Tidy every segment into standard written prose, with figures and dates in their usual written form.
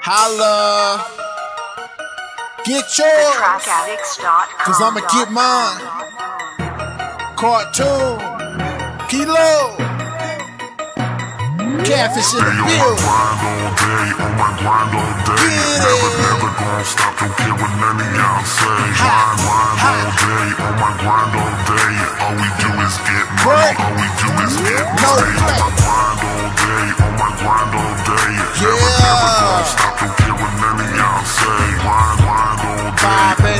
Holla. Get yours. Cause I'ma get mine. Cartoon. Kilo. Catfish in the building. Get it. Never gonna stop, don't care what none of y'all say. Grind all day, on my grind all day. All we do is get money, all we do is get money. On my grind all day, on my grind all day. Never gonna stop, don't care what none of y'all say. Grind all day,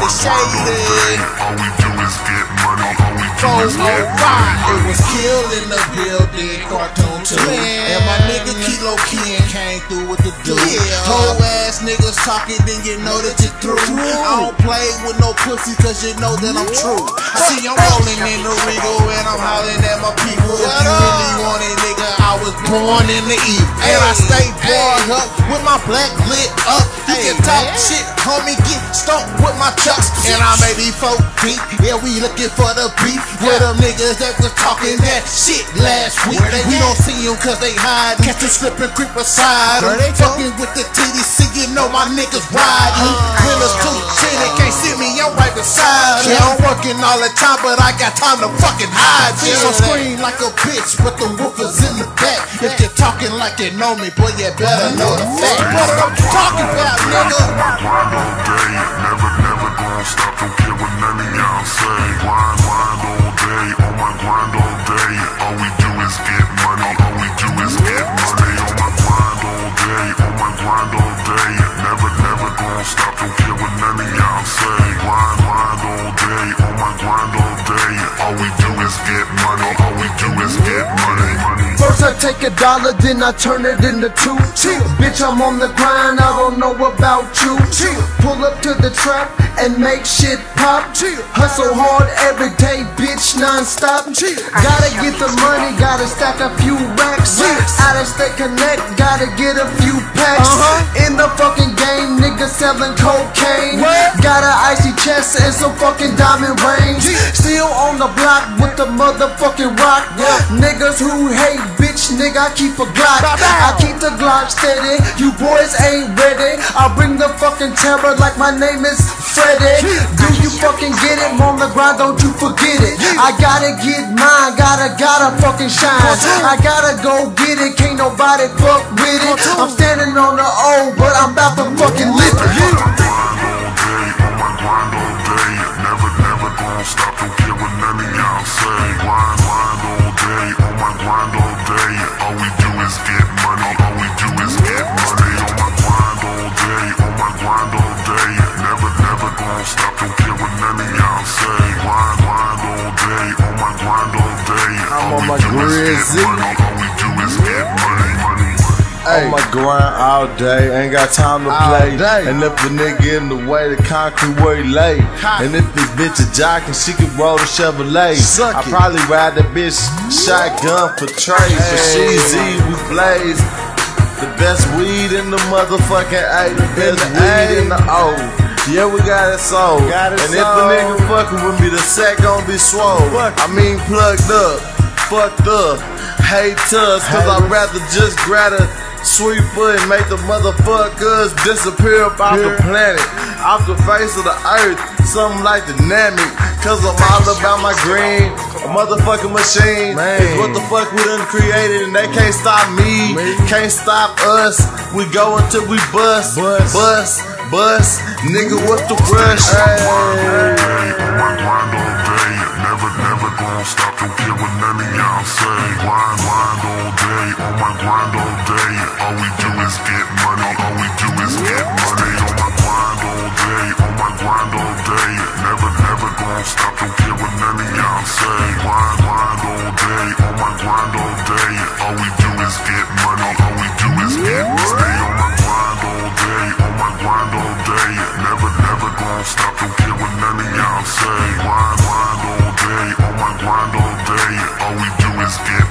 all we do is get money, all we do is get money. It was killed in the building, cartoon too. And my nigga Kilo Ken came through with the dude. Whole ass niggas talking, then you know that you're through. I don't play with no pussy cause you know that I'm true. See, I'm rolling in the Regal and I'm hollering at my people. If you really want it, nigga, I was born in the E. And I stay barred up with my black lit up. You can talk shit, homie, get stumped with my chucks. And I may be 4 deep, yeah, we looking for the beef. With them niggas that was talking that shit last week. We don't see them cause they hide. Catch them slipping, creep aside. I'm fucking with the TDC, you know my niggas ride me. Willis too, shit, they can't see me, I'm right beside me. I'm working all the time, but I got time to fucking hide. So scream like a bitch, but the woofers in the back. If you're talking like you know me, boy, you better know the fact. What I'm talking about, nigga? Grind all day, never gonna stop, don't care what none of y'all say. Grind all day, on my grind all day. All we do is get money, all we do is get money. On my grind all day, on my grind all day. Never gonna stop, don't care what none of y'all say. Grind all day, on my grind all day. All we do is get money, all we do is get money. First I take $1, then I turn it into 2. Bitch, I'm on the grind, I don't know about you. Pull up to the trap and make shit pop. Hustle hard every day, bitch, non-stop. Gotta get the money, gotta stack a few racks. Out of state connect, gotta get a few packs. In the fucking game, niggas selling cocaine. Got an icy chest and some fucking diamond rings. Still on the block with the motherfucking rock. Niggas who hate, bitch, nigga, I keep a Glock. I keep the Glock steady, you boys ain't ready. I bring the fucking terror like my name is Freddy. Do you fucking get it? On the grind, don't you forget it. I gotta get mine, gotta fucking shine. I gotta go get it, can't nobody fuck with it. I'm standing on the O, but I'm about to fucking lift it. Never gonna stop, don't care what none of y'all say. Grind all day, on my grind all day. All we do is get money, all we do is get money. On my grind all day, on my grind all day. Never gonna stop, don't care what none of y'all say. Grind all day, on my grind all day. All we do is get money, all we do is get money. On my grind all day, ain't got time to play. And if a nigga in the way, the concrete where he lay. And if this bitch a jock and she can roll the Chevrolet, I probably ride that bitch shotgun for trade. For Sheezy, we blaze the best weed in the motherfucking A, the best weed in the O. Yeah, we got it sold. And if a nigga fucking with me, the sack gon' be swole. I mean plugged up, fucked up, hate us, cause I'd rather just grab a sweet foot and make the motherfuckers disappear up off the planet, off the face of the earth, something like dynamic. Cause I'm all about my green, a motherfucking machine. It's what the fuck we done created and they can't stop me, can't stop us. We go until we bust, nigga, what's the rush? Never gonna stop, don't care what none of y'all say. Grind all day, on my grind all day. All we do is get money, all we do is get money. On my grind all day, on my grind all day. Never gonna stop, don't care what none of y'all say. Grind all day, on my grind all day. All we do is get money, all we do is get money. Stay on my grind all day, on my grind all day. Never gonna stop, don't care what none of y'all say. Grind all day, on my grind all day. All we do is get